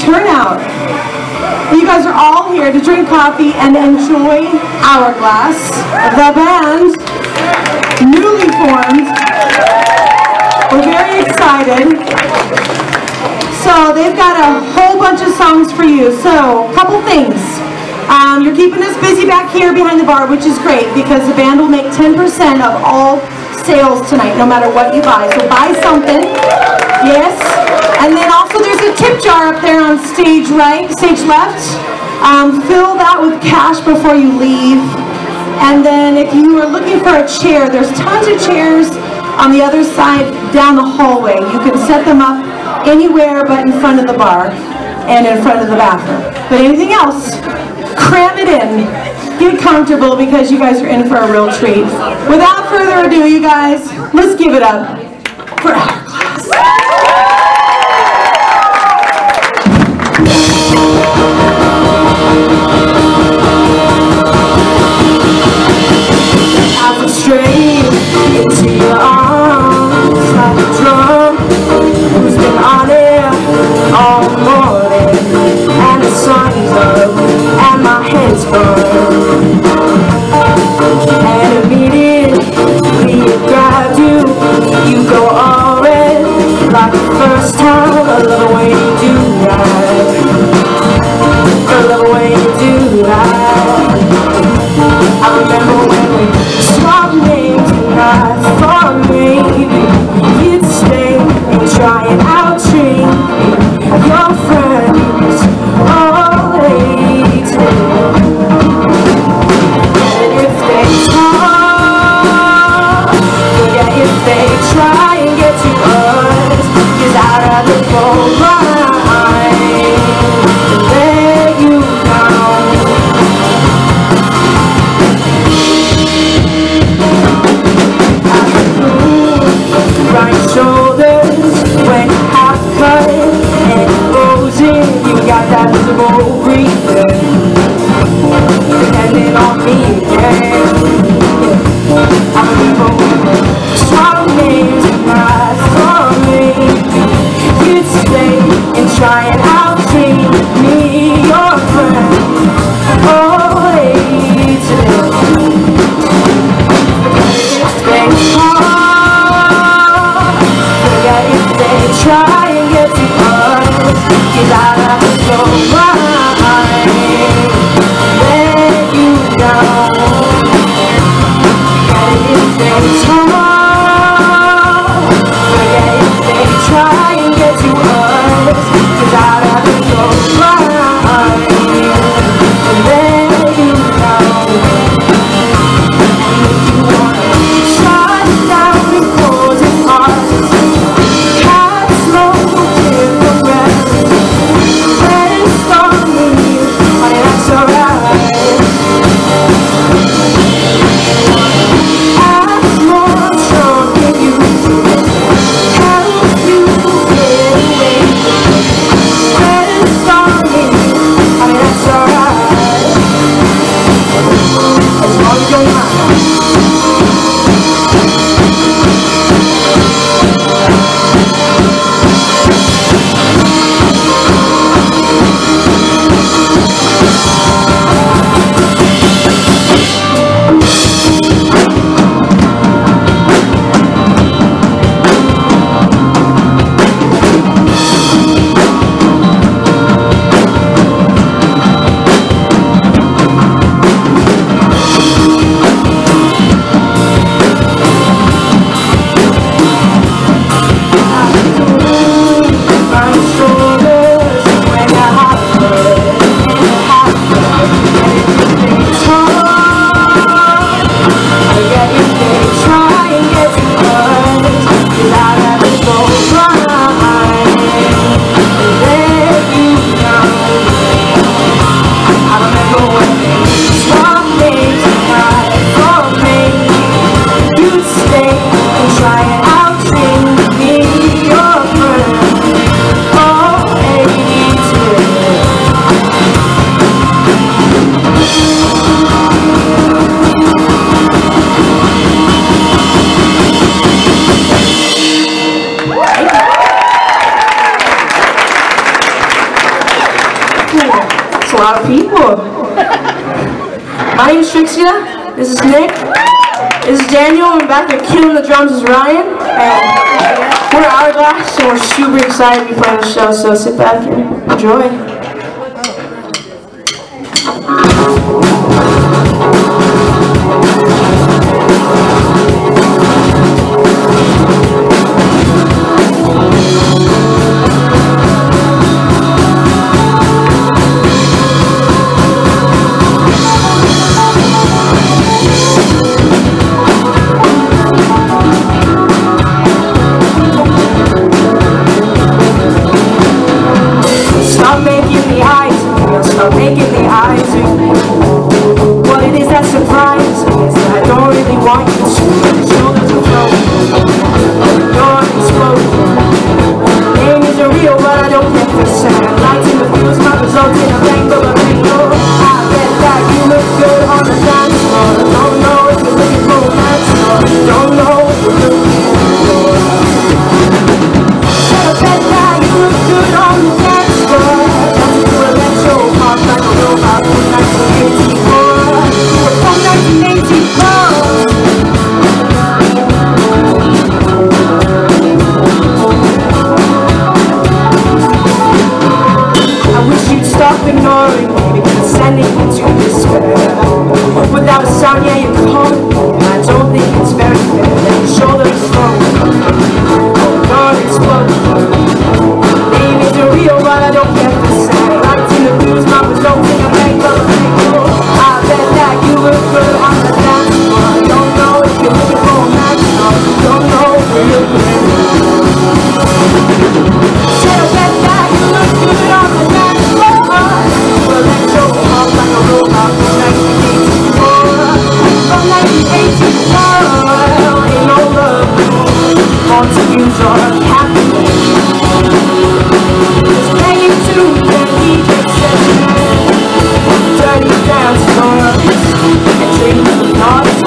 turnout. You guys are all here to drink coffee and enjoy Hourglass, the band, newly formed. We're very excited. So they've got a whole bunch of songs for you. So, a couple things. You're keeping us busy back here behind the bar, which is great because the band will make 10% of all sales tonight, no matter what you buy. So buy something. Yes. And then also there's a tip jar up there on stage right, stage left. Fill that with cash before you leave. And then if you are looking for a chair, there's tons of chairs on the other side down the hallway. You can set them up anywhere but in front of the bar and in front of the bathroom. But anything else, cram it in. Get comfortable because you guys are in for a real treat. Without further ado, you guys, let's give it up for Hourglass. I was straight into your arms like a drum who's been on it all morning, and the sun's up and my head's gone, and immediately it grabbed you. You go all red like the first time. I love the way you do that. I love the way you do that. I remember when we swapped names and I thought maybe you'd stay and try it out, treat your friends all hated. And if they talk, forget if they try and get to us, 'cause I'd rather go blind than let you down. Right shoulders went half cut and frozen. You got that visible breathing, depending on me again. I remember swap names and I thought maybe you'd stay and try it out, treat me your friend. Oh, hey, today. Forget if they talk, forget if they try and get to us, 'cause I'd have to go blind, let you down. Forget if they talk, forget if they try and get to us, 'cause I'd have to go blind, let you down. And if you wanna shut down and close your heart, cut smoke in the rest, let it start. lot of people. My name is Trixia. This is Nick. This is Daniel. And back there killing the drums is Ryan. And we're Hourglass, and we're super excited to be playing the show. So sit back and enjoy. What it is that surprises me is that I don't really want you to. Your shoulders are floating, you're exploding. Name isn't real, but I don't get the same. Lights in the fuse might result in a bang of a bingo. I bet that you look good on the dance floor. Don't know if you're looking for romance or don't know if you're looking for. I bet that you look good on the dance floor. Dancing to a electro pop like a robot from 1984. From 1984. I wish you'd stop ignoring me because it's sending me to despair. Without a sound, yeah, you're calling me, and I don't think it's very fair that your shoulders are flowing, you're exploding. Name isn't real, but I don't get the same. Lights in the blues, my results in a bank of a bingo. I bet that you look good on the dance floor. Don't know if you're looking for a match, or don't know if you're looking for. Said I bet that you look good on the dance floor. Well, that show off like a robot from 1984. From 1984, ain't no love, want to use or happiness. Just hanging to the DJ session, dirty dance floors, and dreaming of naughty.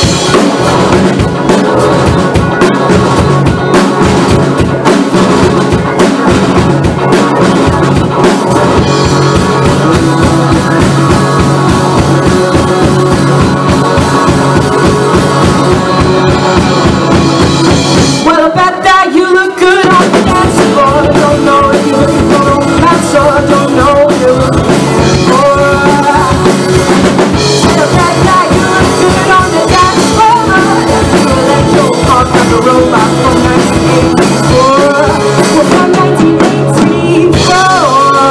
Well, I bet that you look good on the dance floor. Don't know if you're looking for romance or don't know what you're looking for. Well, I bet that you look good on the dance floor. You electro pop like a robot from 1984. Well, from 1984.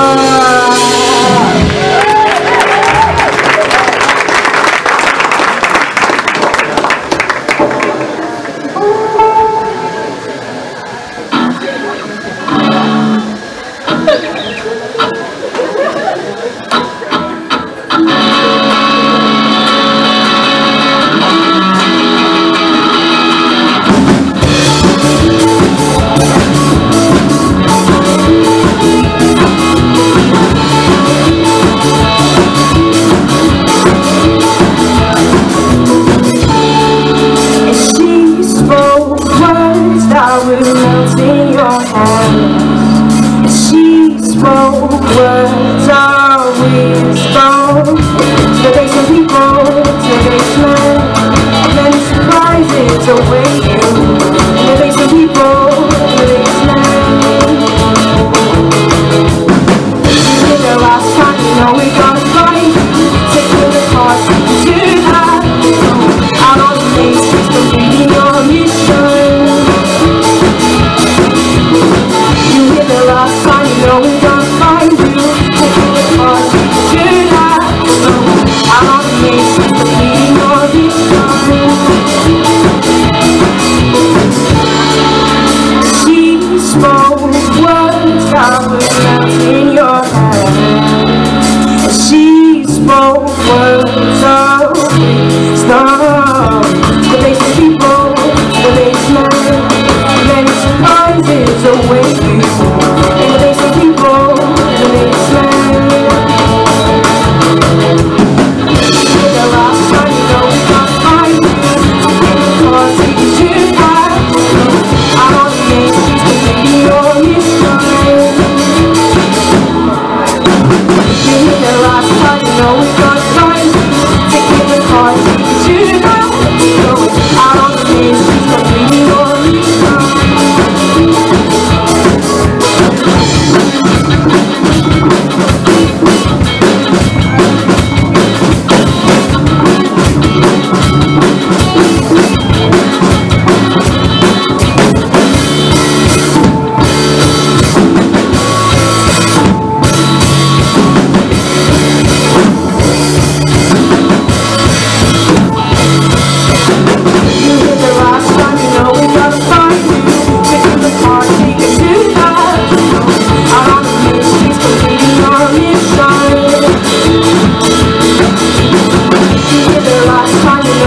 Words are wisdom. So they some people to the basement, and many surprises await you. And they some people to the basement. You the last time you know we're gonna fight. Take to the cars tonight. Out on the main streets, completing your mission. You hear the last time you know we're gonna find you. Taking the cars tonight. Out on the main streets, completing your mission. She spoke words that would melt in your hand. She spoke words of wisdom. The basic people, the basement, many surprises await you. In the basic people, the basement. The last time you know we can't find you. Cause tonight, out on the main streets, completing your mission. You hear the last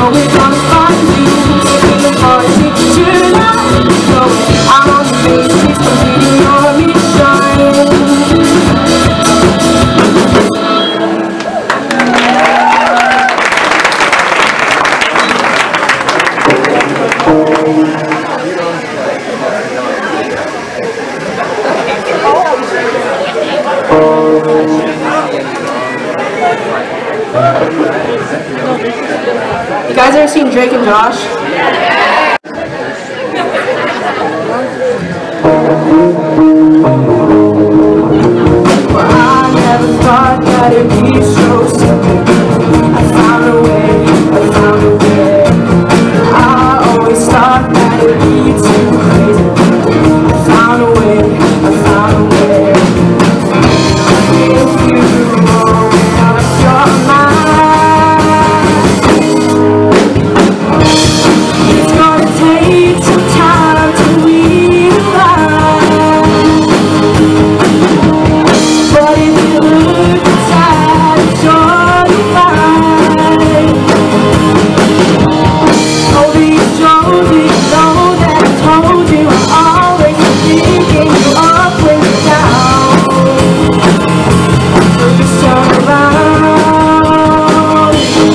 we're gonna find you in the party tonight. So I'm on the basics, completing your mission. You guys ever seen Drake and Josh? Well, I never thought that it'd be so simple. I found a way, I found a way. I always thought that it'd be too crazy. I found a way, I found a way. If you open up your mind, it's gonna take some time to realize. But if you look inside, it's sure you'll find. Over your shoulder, you know that I told you I'm always picking you up when you're down. So just turn around.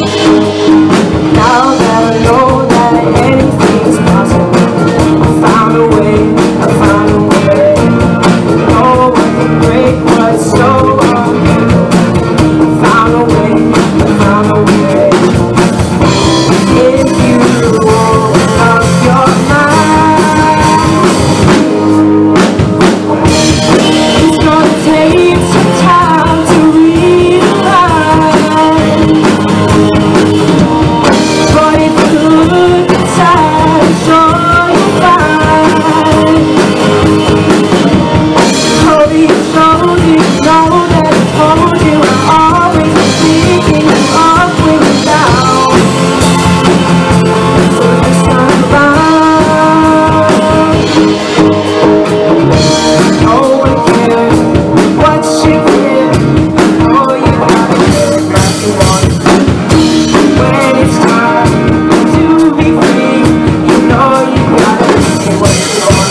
Now that I know that anything's possible, I found a way, I found a way. No one can break what's so unbreakable. I found a way, I found a way. If you open up your mind, it's gonna take some time to realize. But if you look inside, I'm sure you'll find. Over your shoulder, you know that I told you I'm always picking you up when you're down. So just turn around. No one cares what you feel. Oh, you gotta get it like you want it. When it's time to be free, you know you gotta get what you want.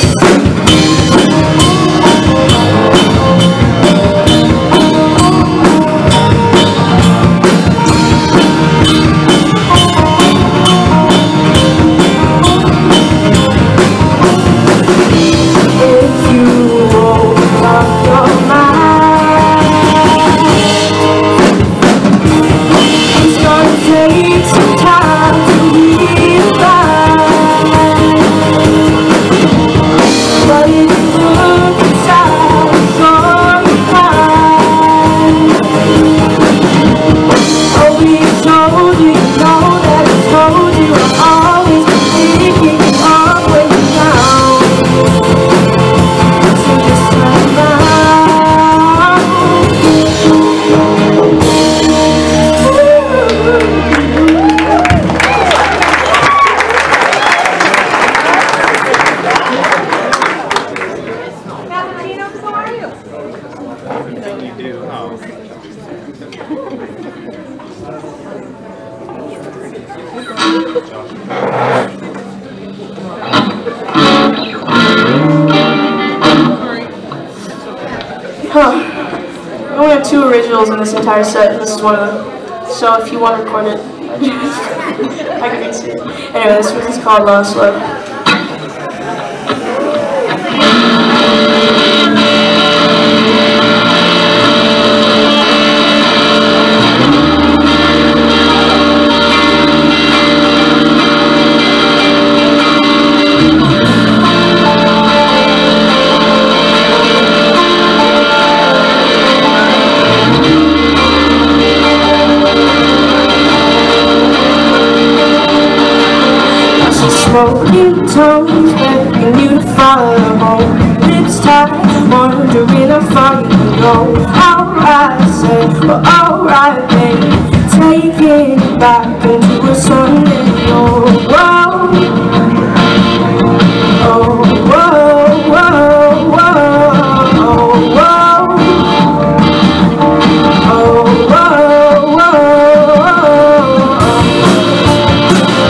If you open up your mind, it's gonna take some time to realize. But if you look inside, I'm sure you'll find. Over your shoulder, you know that I told you I'm always picking you up when you're down. So just turn around. Valentino, how are you? You do, huh? Huh. We only have 2 originals in this entire set, and this is one of them. So if you want to record it, I can see it. Anyway, this is called Lost Love. Smoking toes, begging you to follow home. Lips tight, wondering how far you can go. Alright, I say, well alright, baby. Taking it back into a Sunday. Oh, whoa. Oh, whoa, whoa, whoa. Oh, whoa. Oh, whoa, whoa, whoa.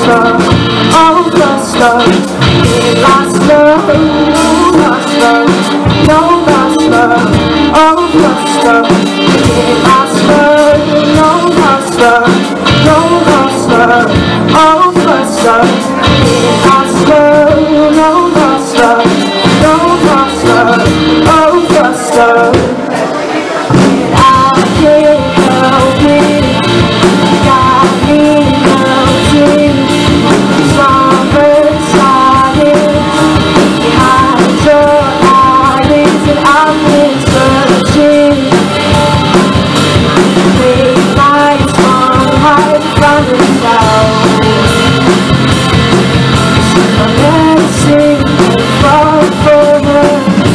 love, oh lost love, lost love, lost love, no lost love, oh lost love, lost love, no lost love, no lost love, oh lost love, lost love, no lost love, no lost love, oh lost love. And I can't help it, got me melting, summer silence, behind your eyelids, and I've been searching, late nights, long nights, running down, I'm dancing far forward.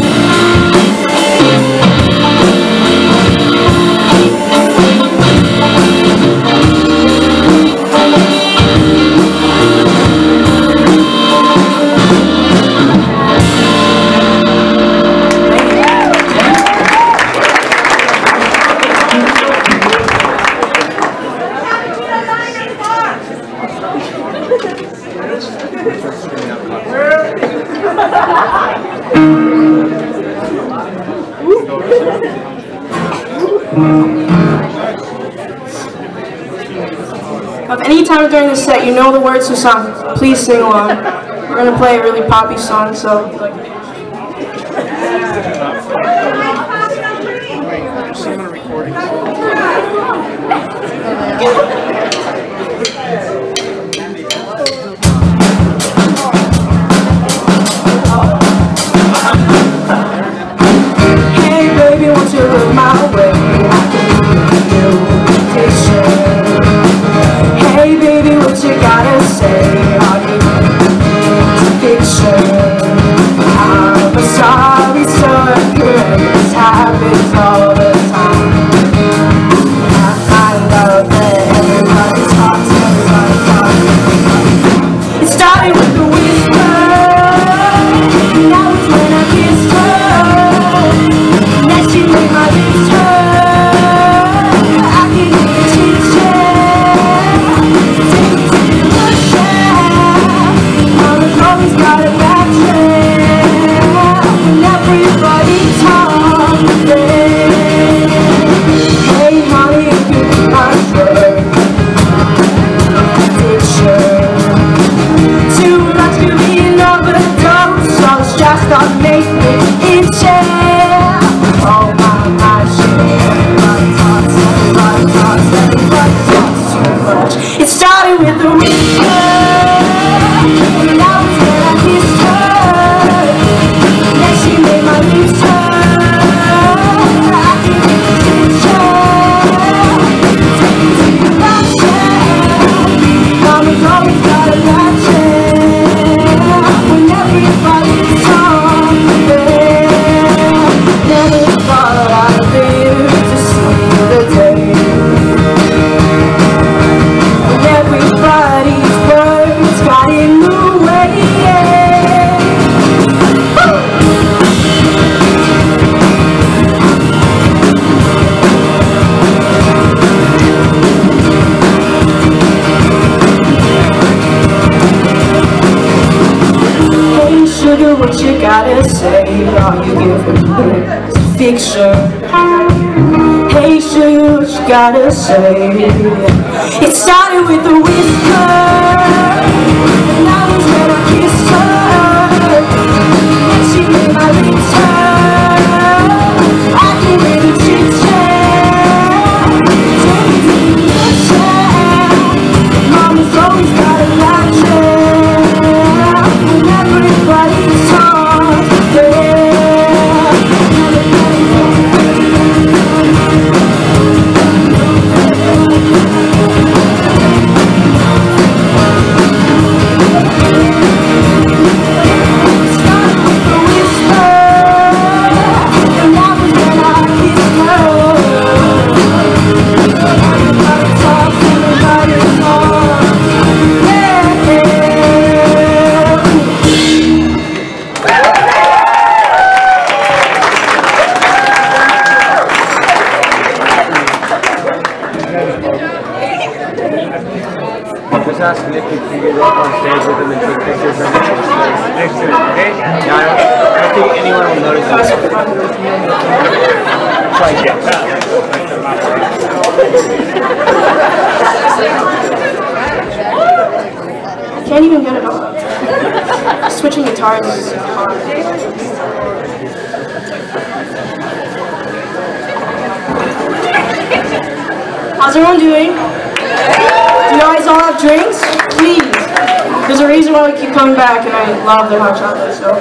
Anytime during the set you know the words to the song, please sing along. We're going to play a really poppy song, so... Hey baby, won't you look my way? I can do a picture. Hey baby, what you gotta say? Are you to picture? I'm a sorry sucker, this happens all the time. I love that everybody talks. It started with the whisper, that was when I kissed her. Then she made my lips hurt, I can hear the chit-chat. Always got a back trail, and everybody talking. Hey honey, if you be my friend, picture. Too much to be an overdose, so let's just start making it oh my shit, everybody talks too much. It started with the whisper, and that was when I kissed her. Then she made my lips hurt, I can hear the chit-chat. Take me to your mama's always got a bad chair, when everybody's talking. Never thought I'd live to see the day when everybody's words got in the way. Hey sugar, what you gotta say? All you give me is fiction. Hey sugar, what you gotta say? It started with a whisper, and that was when I kissed her. Then she made my lips hurt, I can hear the chit-chat. Take me to the chat. Mama's always got a bad chair, when everybody's talking. Just ask Nick if you get up on stage with him and take pictures of him next to him, okay? Yeah, I don't think anyone will notice this. Try to get that. Can't even get it up. Switching guitars is hard. How's everyone doing? Do you guys all have drinks? Please. There's a reason why we keep coming back, and I love their hot chocolate, so.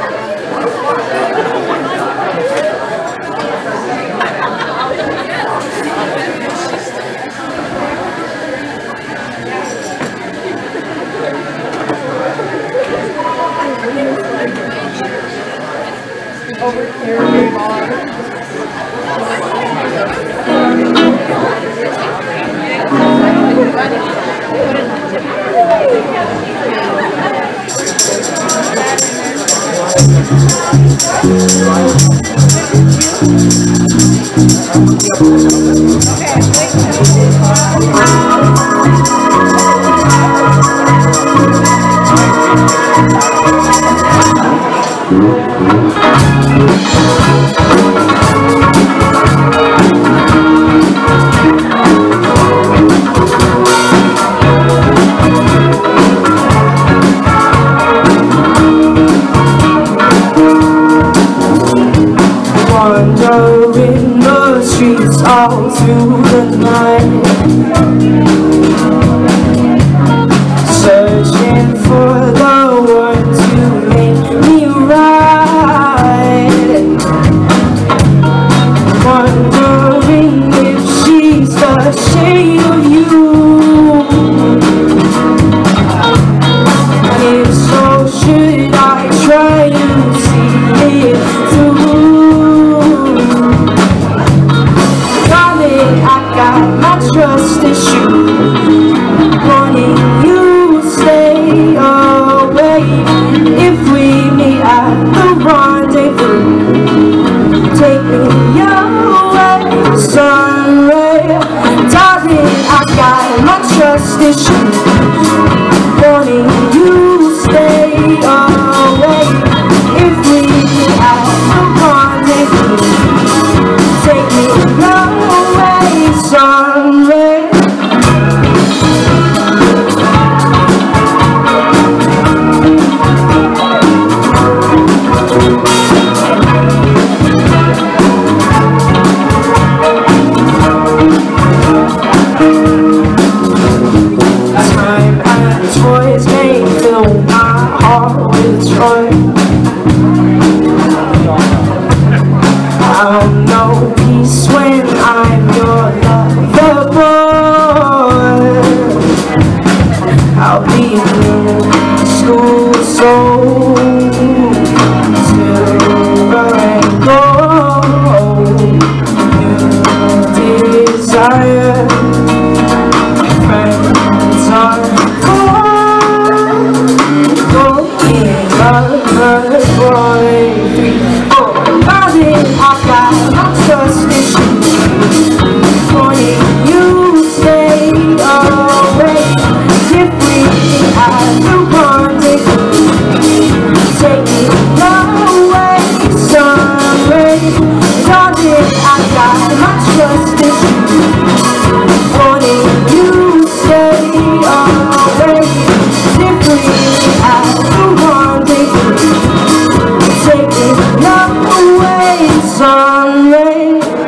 Over here, wandering the streets all through the night, searching for the one to make me right, wondering if she's the shade of you, and if so, should I try to see it through? Trust issue, wanting you to stay away. If we meet at the rendezvous, take me away, sunray. Darling, I got my trust issue, wanting you to stay away. If we meet at the rendezvous, take me away, sunray. Time and toys may fill my heart with joy. I'll know peace when I'm your lover boy. I'll be in school so silver and gold. New desire, friends are gone. Lover boy, 3, 4. Darling, I got my trust issues, wanting you to stay away. If we at the rendezvous, take me away, sunray. Darling, I got my trust issues, wanting you to stay away. If we at the rendezvous, take me away, sunray.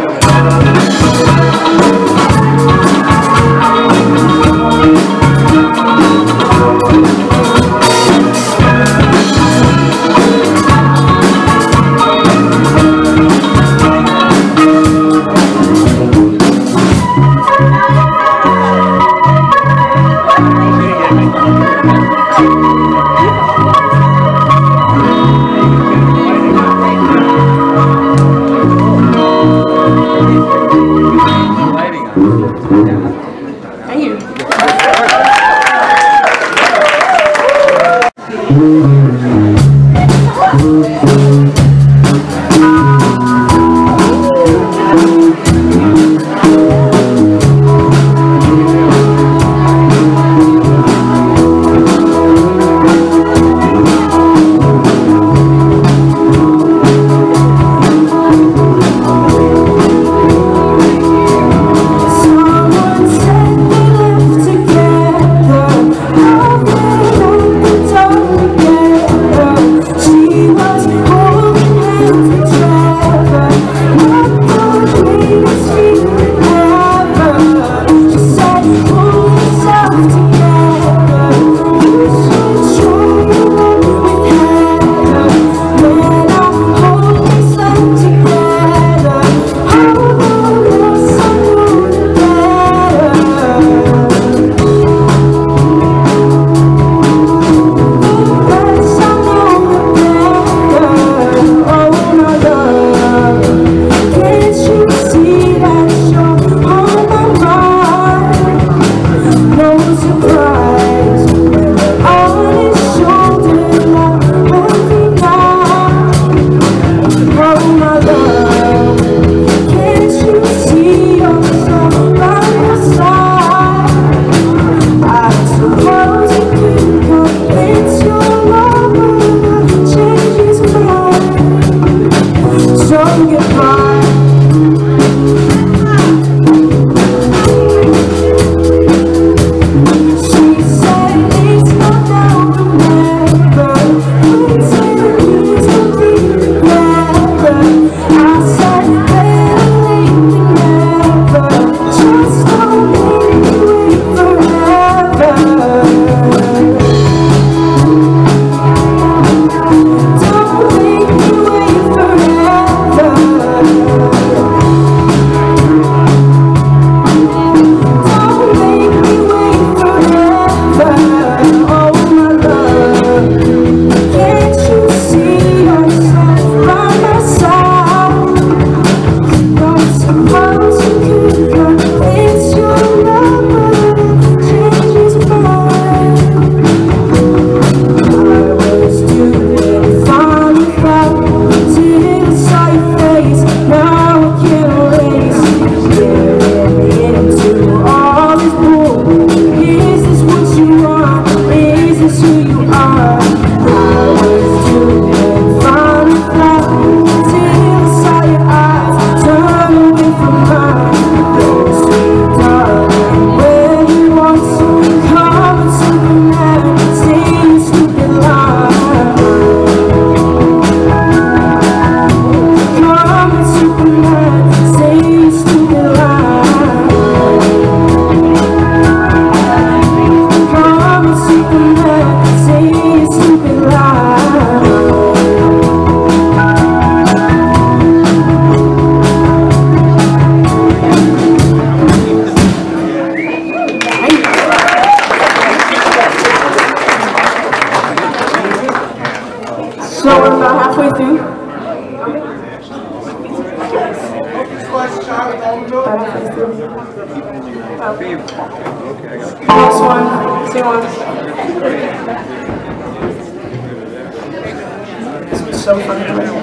Thank you. have to. Next one. Same one. This was so fun.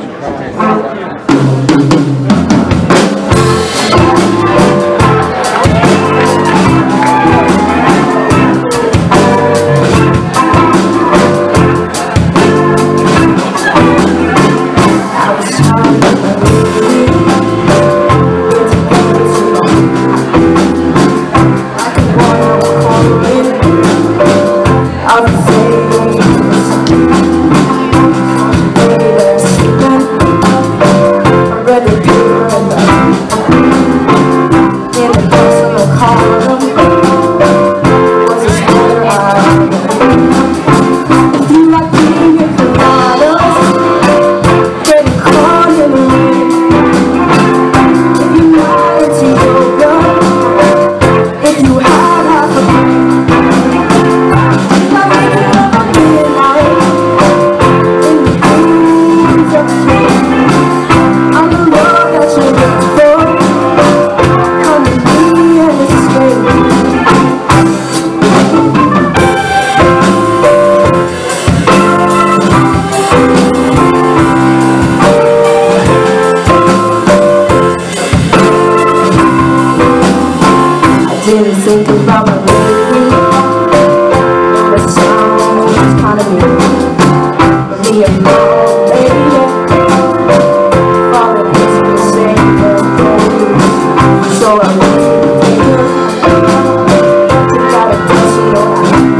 Didn't think about my baby. The sound was kind of me. Me and my baby falling into the same things. So I went to the dinner. Got a dusty on.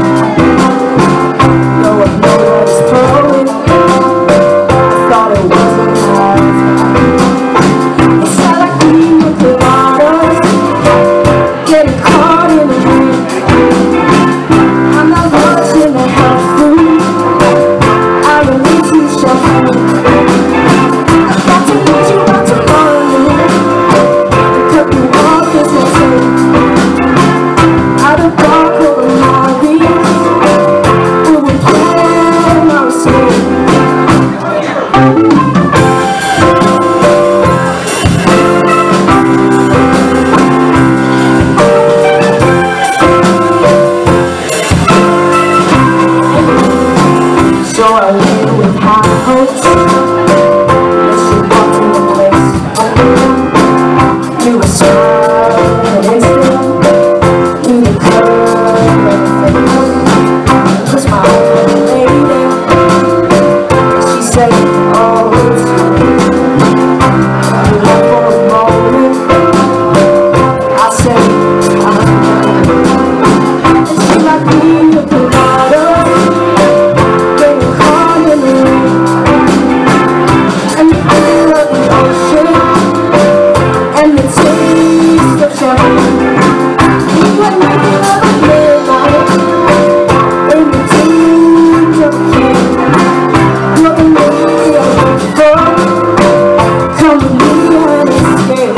No one knows what it's throwing. I thought it wasn't hard. It sounded like we were coladas. Getting caught in the rain. I'm not watching the house food. I relate to champagne. I've got to meet you by tomorrow. Cut me off this mistake. Out of dark over Maurice. We were planning our escape. So I lay with high hopes. As she walked in the place, knew a smile and instant, knew the curve of her face. The smile of the lady. She said, oh, it's sweet. You left for a moment. I said, and she like me with the water. And the feel of the ocean and the taste of champagne. We were making love at midnight in the dreams of a king. You're the lady I look for. Come with me and escape.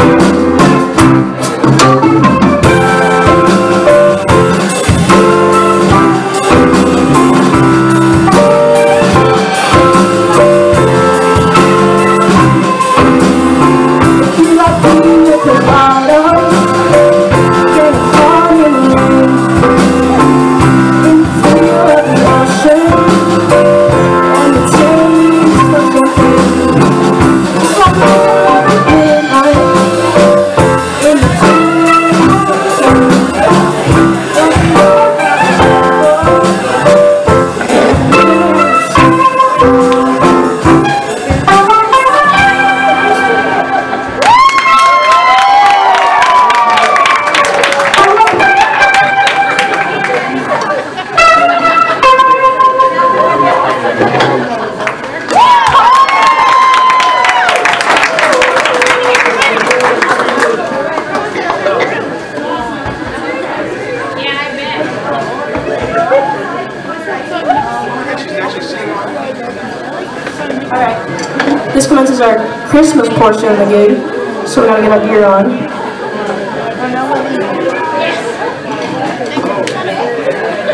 Alright, this commences our Christmas portion of the gig, so we gotta get our gear on.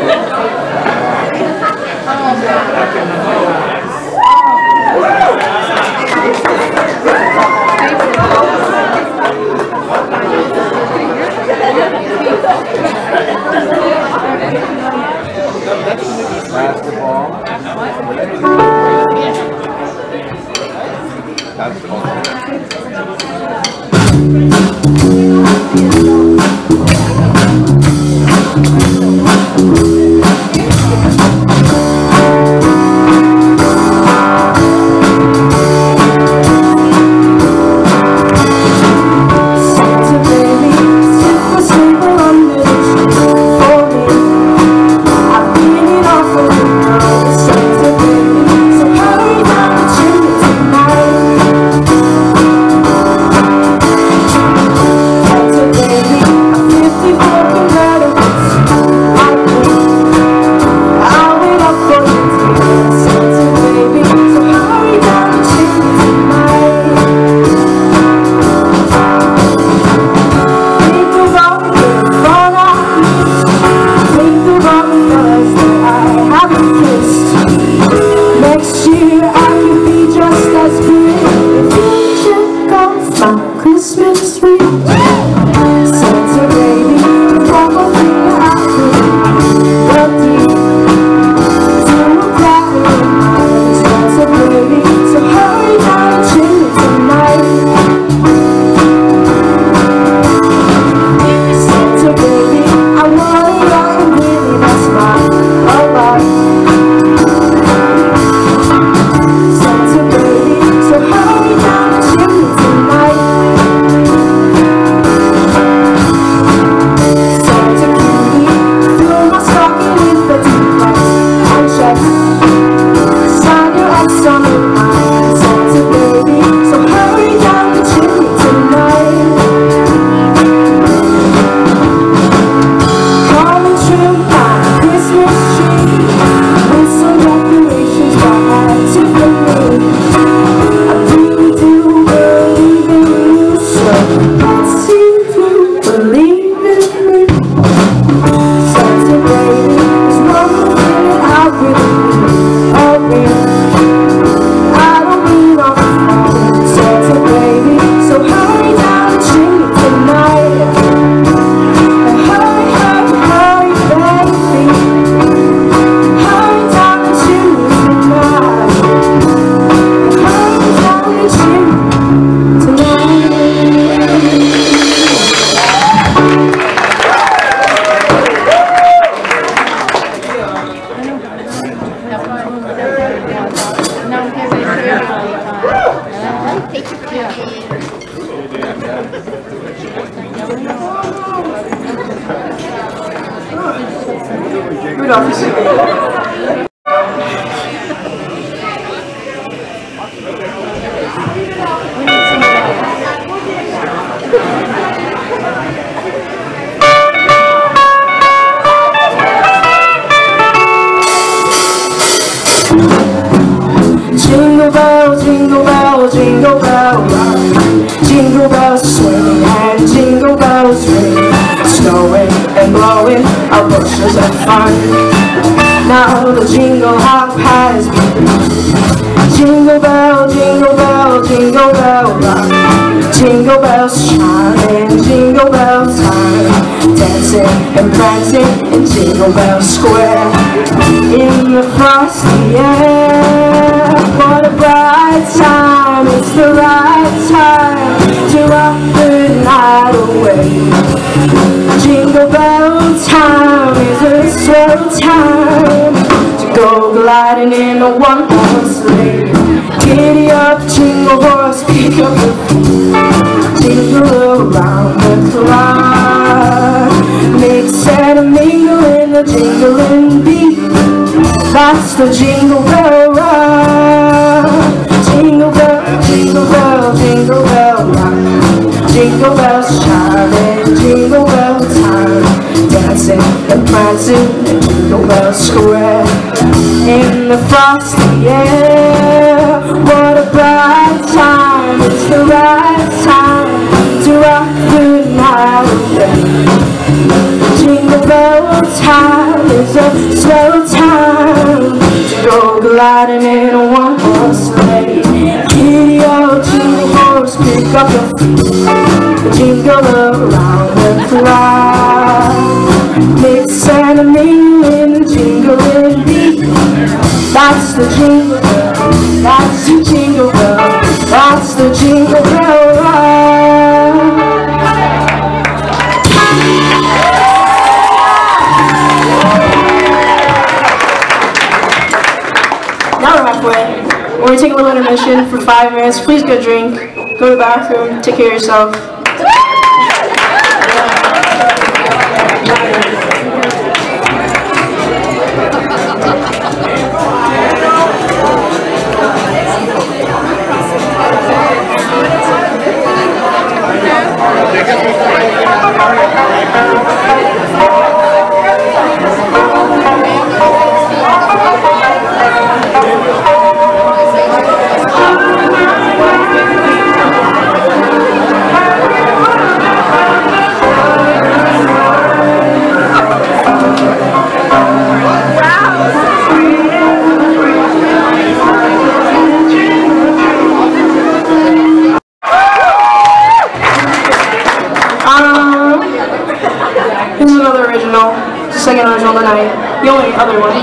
Oh, Basketball. Jingle bell, jingle bell, jingle bell rock. Jingle bells swing and jingle bells ring. Snowing and blowing our bushes of fun. Now the jingle hop has begun. Jingle bell, jingle bell, jingle bell rock. Jingle bells chime and jingle bell time. Dancing and prancing in Jingle Bell Square. In the frosty air, what a bright time, it's the right time to rock the night away. Jingle bell time is a swell time to go gliding in a one-horse sleigh. Giddy up, jingle horse, pick up your feet, jingle around the clock. Mix and mingle in the jingling beat. That's the Jingle Bell Rock. Jingle bell, jingle bell, jingle bell rock. Jingle bells chime and jingle bell time. Dancing and prancing in Jingle Bell Square. In the frosty air, what a bright time. It's the right time to rock the night away. Jingle bell time is a slow time to go gliding in a one-horse sleigh. Giddy up, jingle horse, pick up your feet, jingle around the clock. Mix and mingle in the jingle we're halfway. We're going to take a little intermission for 5 minutes. Please get a drink, go to the bathroom, take care of yourself. Here's another original, second original tonight, the only other one.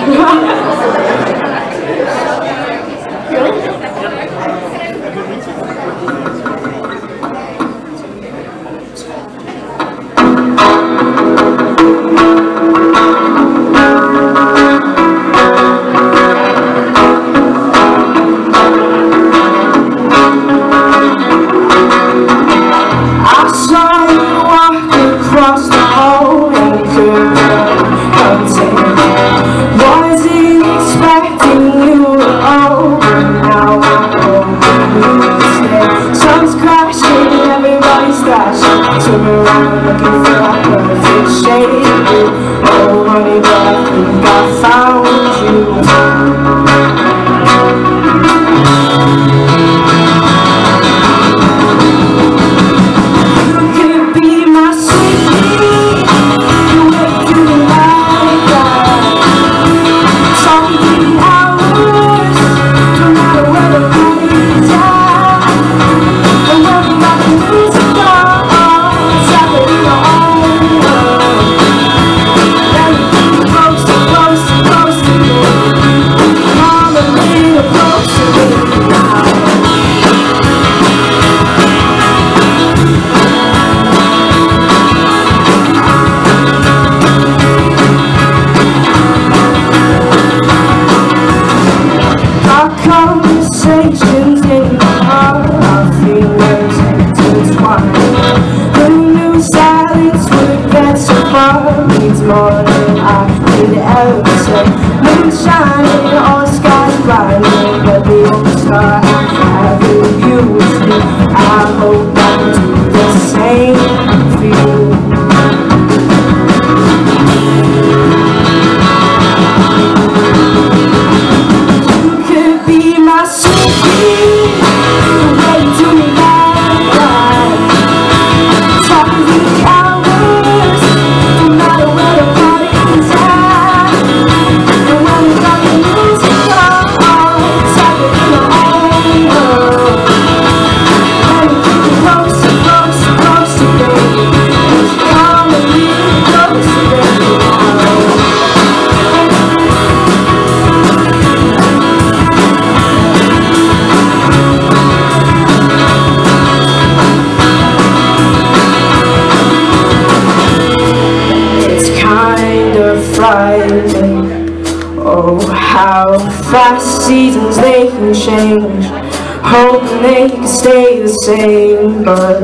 Oh, how fast seasons they can change. Hoping they can stay the same, but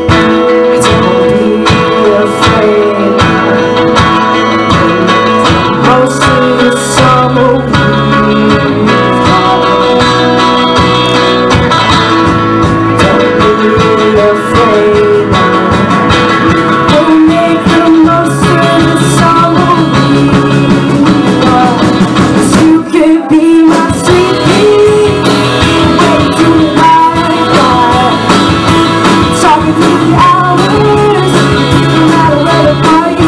don't be afraid. Most of the summer we've gone. Don't be afraid. We'll make the most of the summer we've gone. 'Cause you could be my sweet pea, way too light, talking through the hours, no matter where the party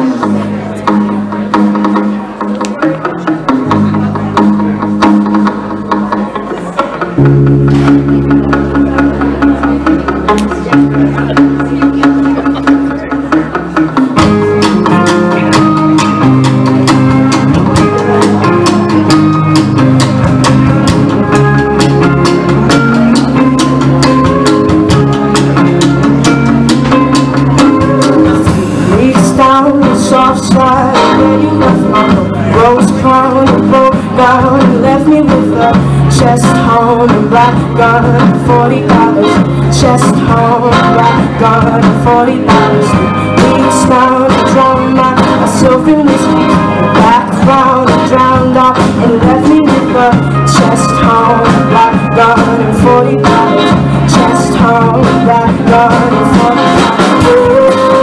Soft slide where you left my rose crown. You broke down and left me with a chest home and black gun, $40. Chest home, black gun, $40. Weeks down to drown myself in whiskey. Background drowned out and left me with a chest home, black gun, and $40. Chest home, black gun, and $40.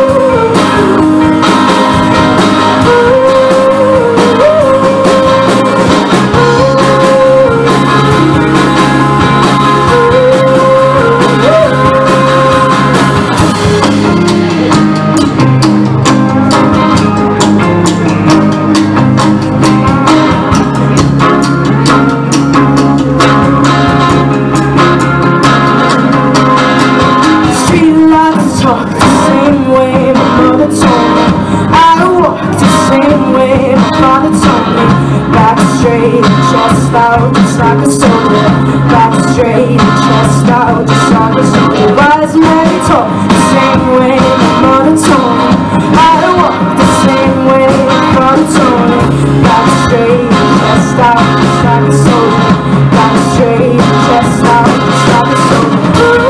Chest out, just like a soldier. Back straight, chest out, just like a soldier. Wise men talk the same way, monotone. I don't walk the same way, monotone. Back straight, chest out, just like a soldier. Back straight, chest out, just like a soldier.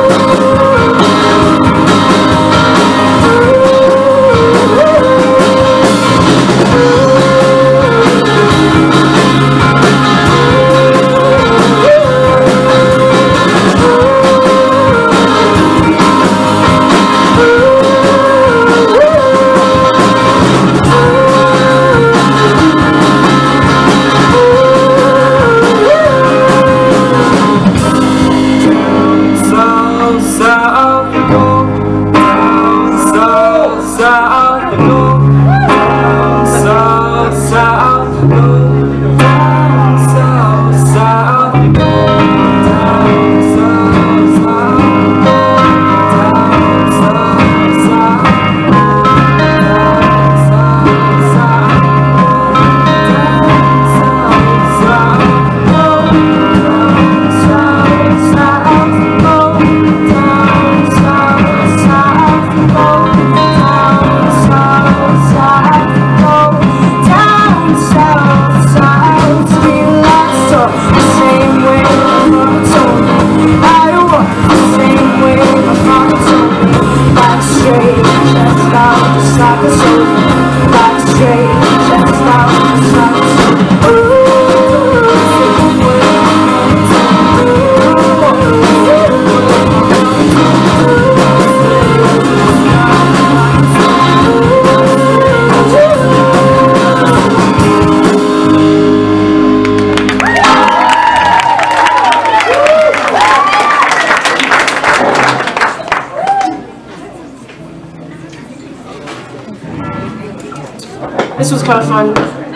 This was kind of fun.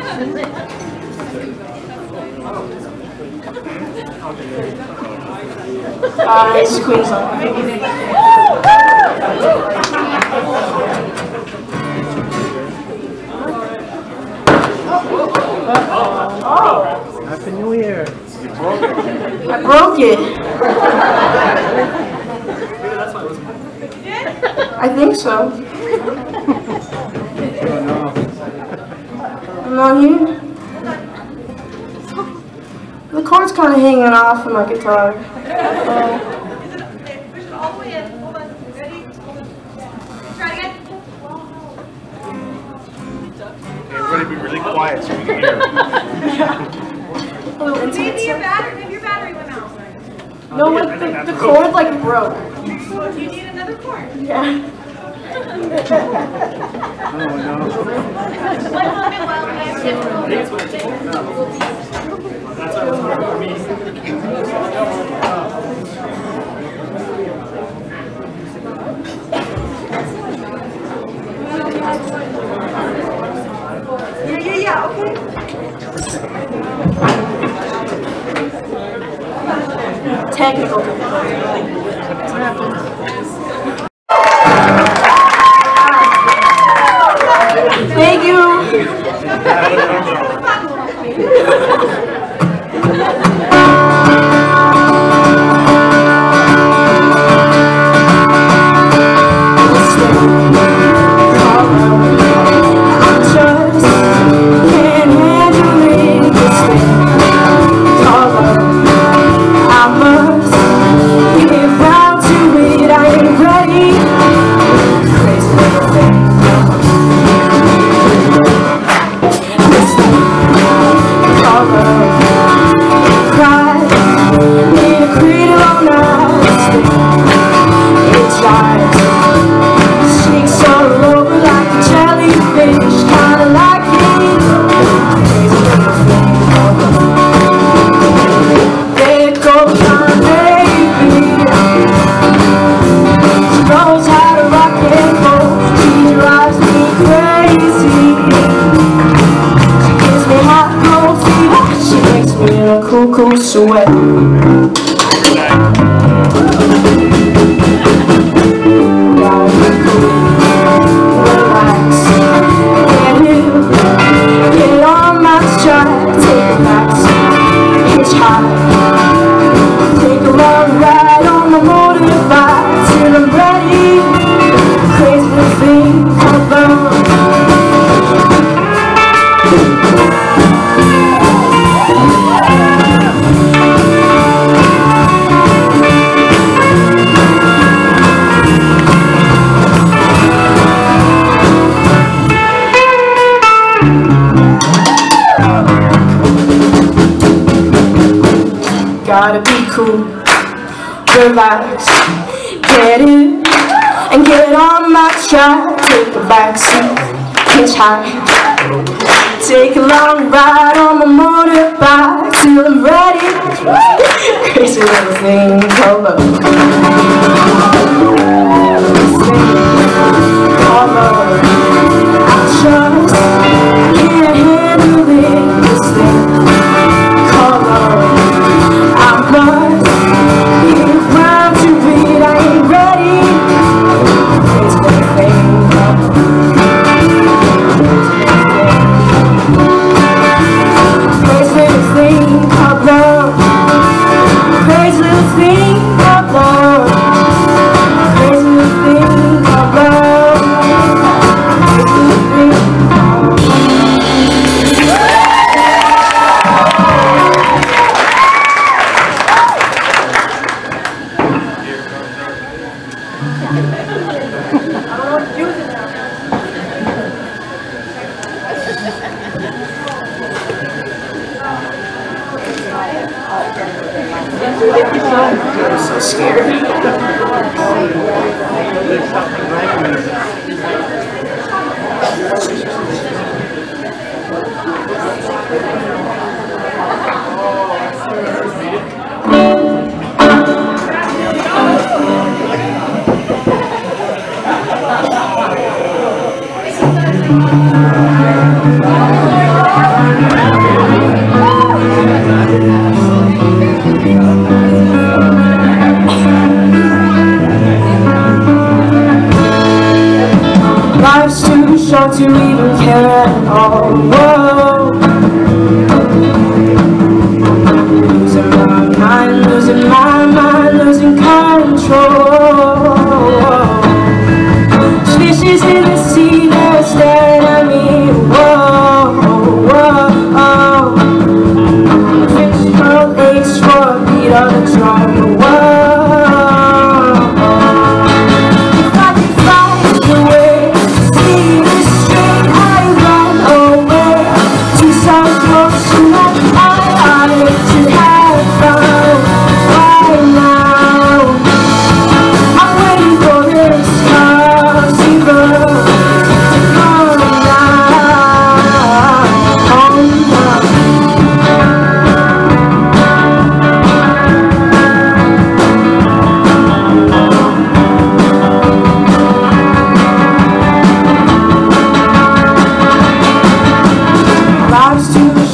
This is Queensland. Happy New Year. You broke it. I broke it. I think so. I'm not here. The cord's kind of hanging off of my guitar. Push it all the way in. Hold on. Ready? Try again. Everybody be really quiet so we can hear. Maybe your battery went out. No, like the cord like broke. So do you need another cord? Yeah. Oh no. One moment while we have Technical difficulty. Thank you. Cool sweat. Relax, get on my stride, take a backseat, hitchhike, take a long ride on my motorbike till I'm ready. Crazy little thing called love. Gotta be cool, relax, get in and get on my stride. Take a backseat, hitchhike, take a long ride on my motorbike till I'm ready. Crazy little thing called love. Called love. I just can't handle it. This thing called love. I'm so scared. Life's too short to even care at all. Whoa.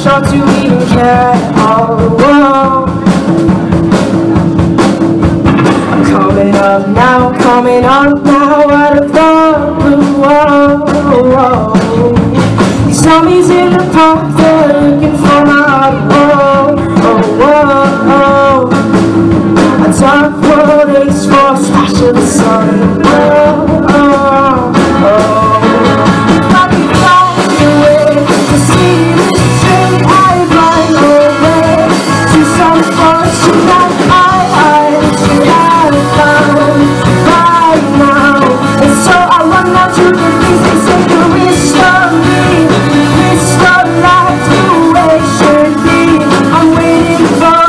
sure to even care. Oh, whoa. I'm coming up now out of the blue. Whoa. These zombies in the park, they're looking for my heart. Whoa. A dark world aches for a splash of the sun. If I could find a way to see this train, I'd run away to some fortune that I should have found right now. And so I run out to the things they say could restore me, restore life the way it should be. I'm waiting for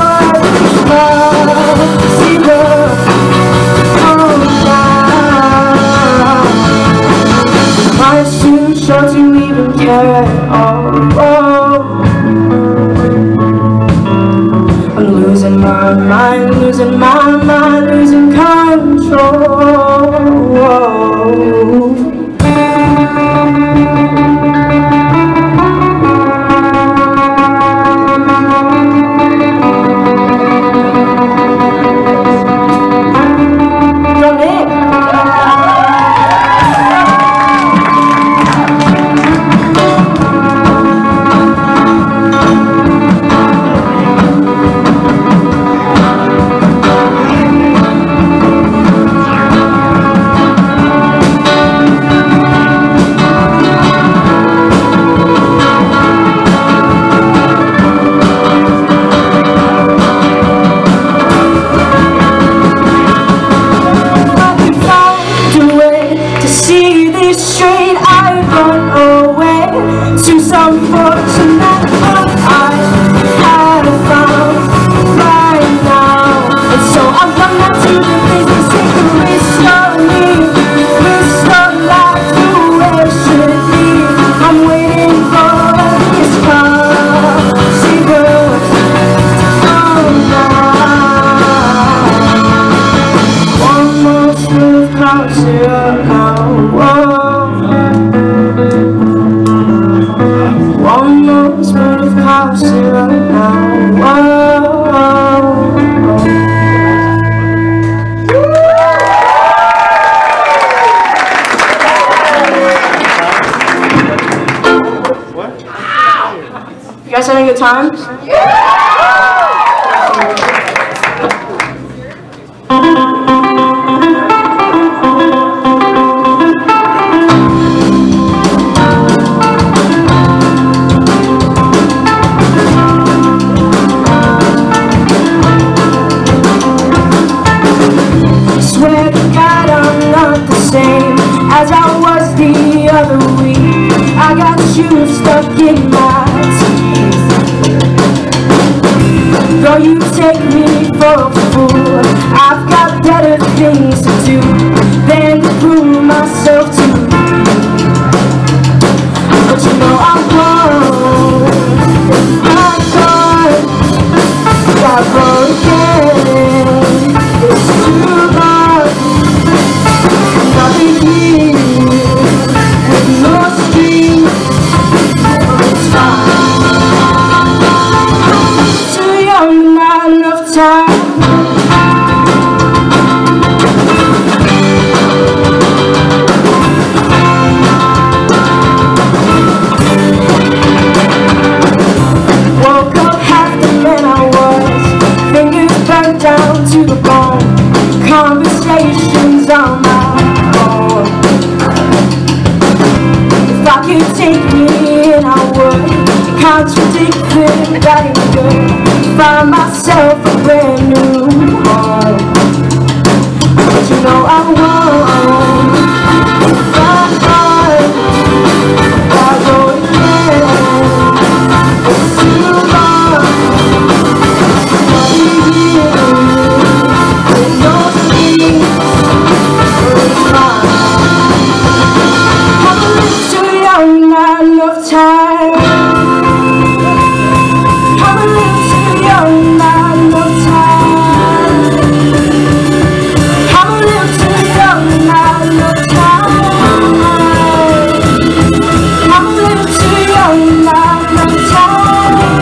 life's too short to even care. Oh. I'm losing my mind, losing control. You guys having a good time? Swear to God I'm not the same as I was the other week. I got you stuck in my teeth. Though you take me for a fool, I've got better things to do than to prove myself to you. But you know I won't. I can't. Got broken. It's too hard. Nothing here with no strings. It's fine. Too young, not enough time. Woke up half the man I was, fingers burnt down to the bone, conversations on my own. If I could take me in, I would. Contradicting that ain't good. Find myself a brand new home. But you know I won't. I go again. It's too long. With no strings, it's fine. I'm a little too young, not enough time. I'm a little too young, not enough time. I'm a little too young, not enough time. I'm a little too young, not enough time.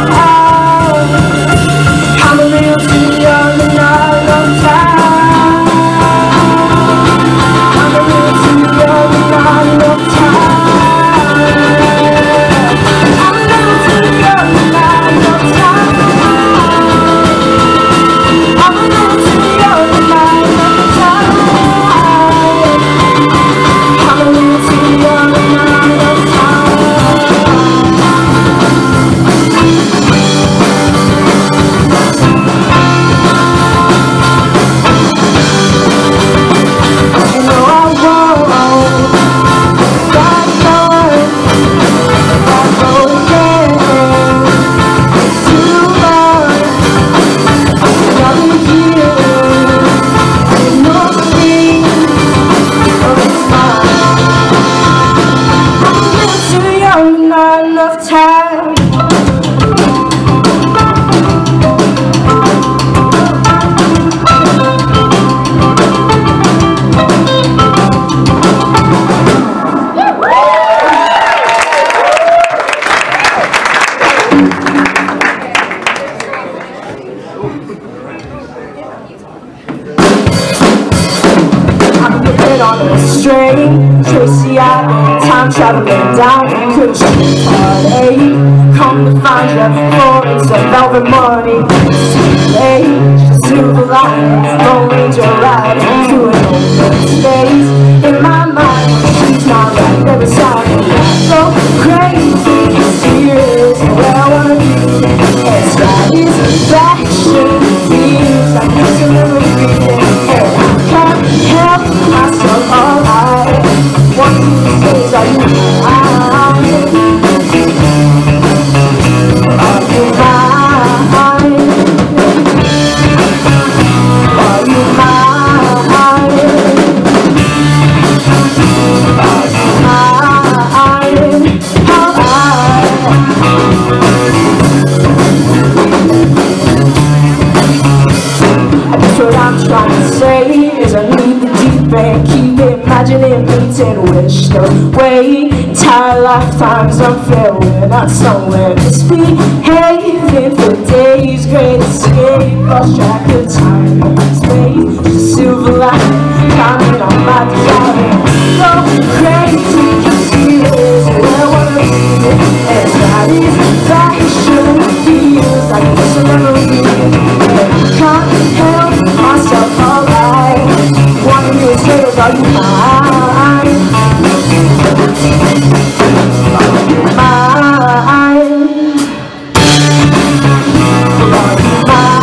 enough time. On a string, Tracy Island, time traveling down Cush heartache. Come to find you, Florence of velvet money. Silver line, Lone Ranger ride to an open space. In my mind, she's not right there beside me. So crazy, serious, where I wanna be. And satisfaction feels like it's a memory. And I can't help myself alright. One of these days, are you mine? Are you mine? Are you mine? Are you mine? I guess what I'm trying to say is I need the deep end. Keep imagining painting, wish away. Entire lifetimes unfair, we're not somewhere misbehaving for days. Great escape, lost track of time and space. The silver line, counting on my desire. So crazy, serious, where I wanna be. And satisfaction feels like it's a memory. And I can't help myself alright. One of these days, are you mine? Are you mine? Are you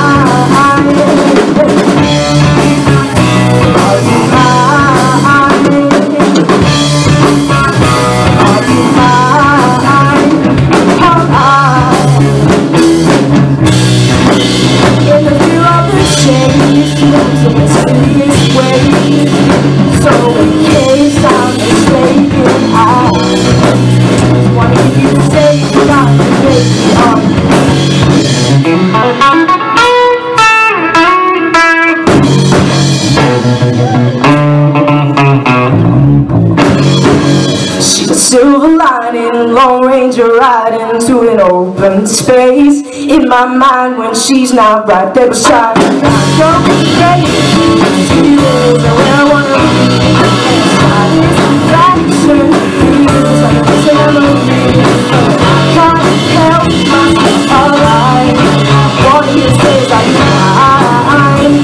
silver lining, Lone Ranger riding to an open space. In my mind when she's not right there beside me, I go crazy, where I wanna be. Satisfaction feels like it's a memory. I can't help myself alright. One of these days I mine.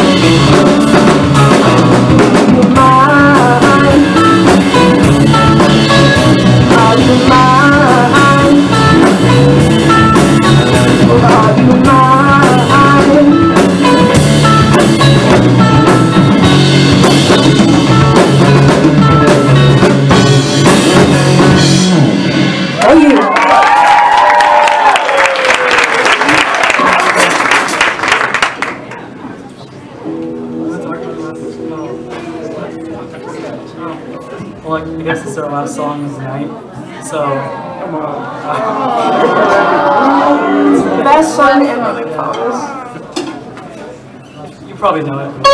You're mine. Are you mine? Are you mine? Thank you. Well, I guess it's our last song of the night, so It's the best song ever, I promise. you probably know it.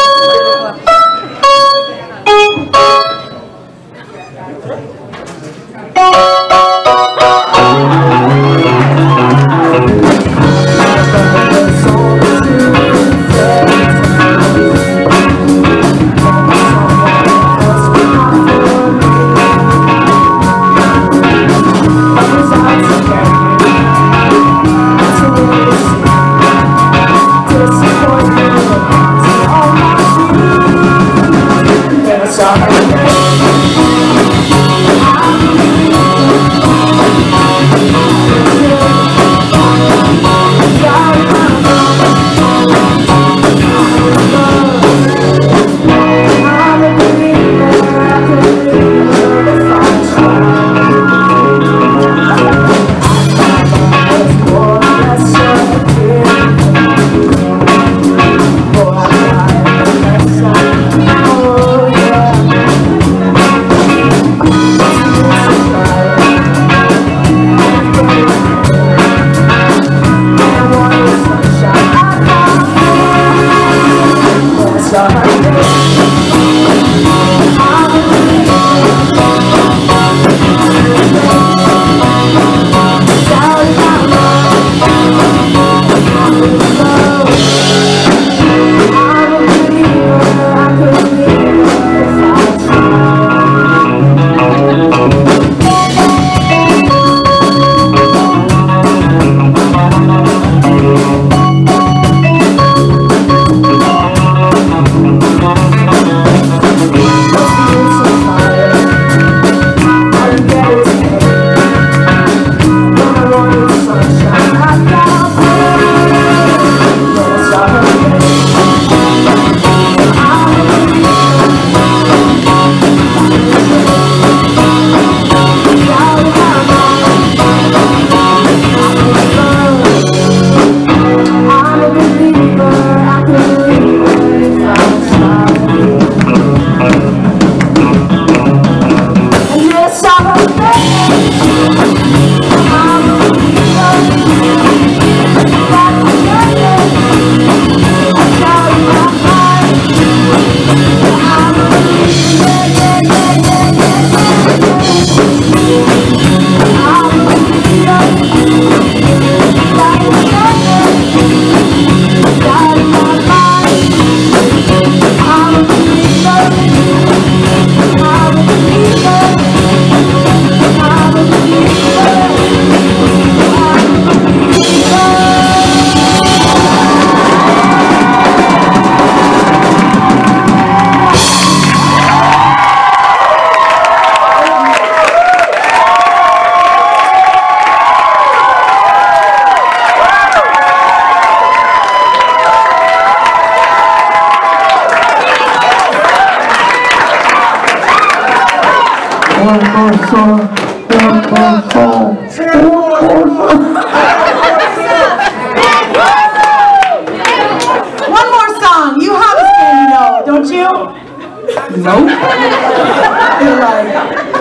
One more song. You have a skin, you know, don't you? Nope. You're like...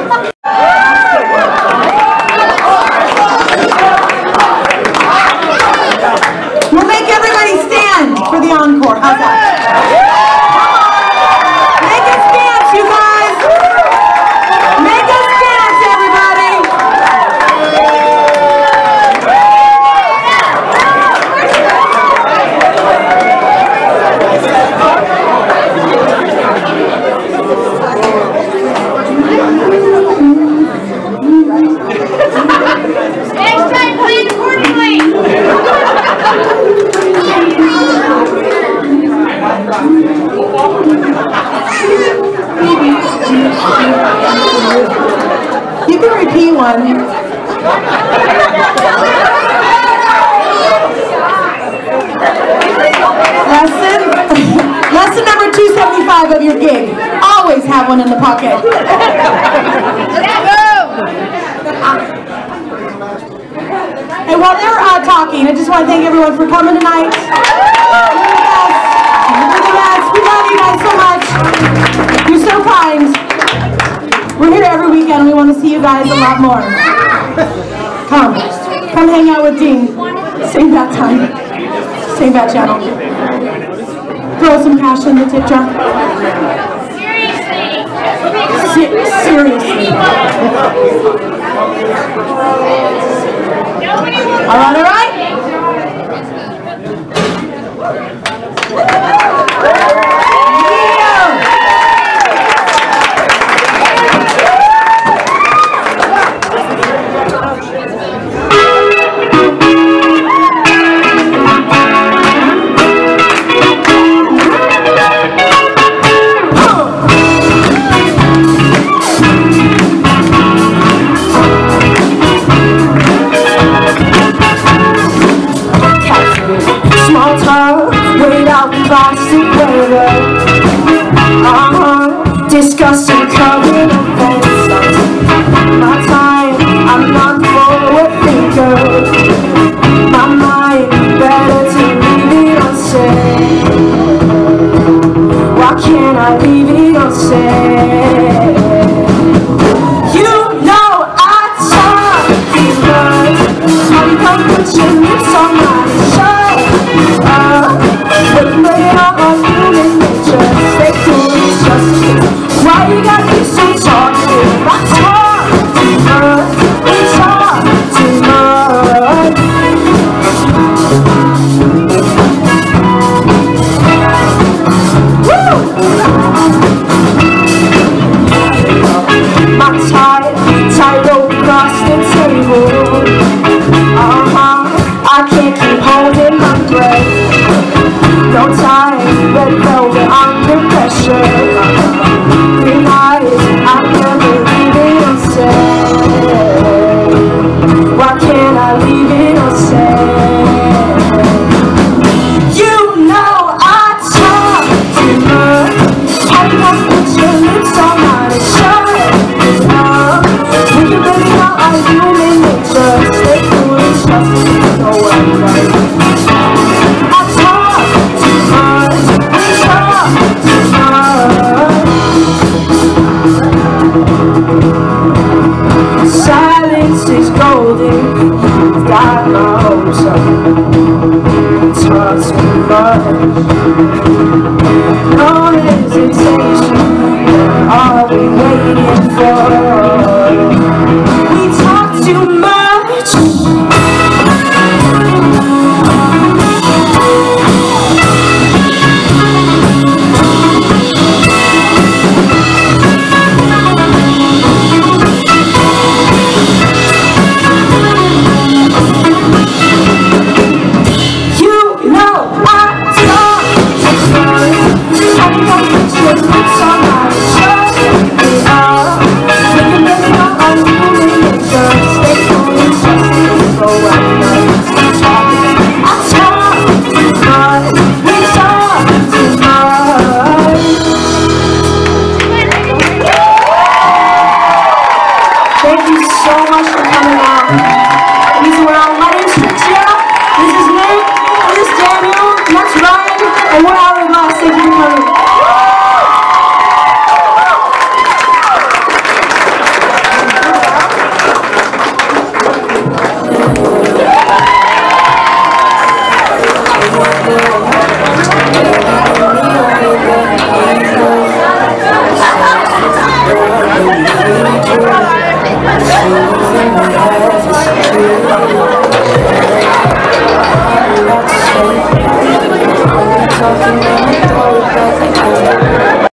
We'll make everybody stand for the encore. How's that? Make us dance, you guys. Make us dance, everybody. Next time, plan accordingly. You can repeat one. Lesson number 275 of your gig. Always have one in the pocket. Hey, while they're talking, I just want to thank everyone for coming tonight. You're the best. We love you guys so much. You're so kind. We're here every weekend. We want to see you guys a lot more. Come hang out with Dean. Same bat time. Same bat channel. Throw some cash in the tip jar. Seriously. All right. Discussing current events. My time, I'm not forward thinker. My mind, better to leave it unsaid. Why can't I leave it unsaid? You know I talk too much. How come put your lips on mine? Shut up. But maybe I'm human nature. Stay cool, it's just why you gotta be so talkative? I talk too much, we talk too much. Woo! My tightrope across the table. I can't keep holding my breath. No time, red velvet under pressure. Green eyes, I'll never leave it unsaid. Why can't I leave it unsaid? You know I talk too much. How you gonna put your lips on mine and shut up? We can really not our human nature. Stay cool and trust me, no one right. I talk too much, we talk too much. Silence is golden, you've got my hopes up. Talk too much. No hesitation, what are we waiting for? We talk too much. away.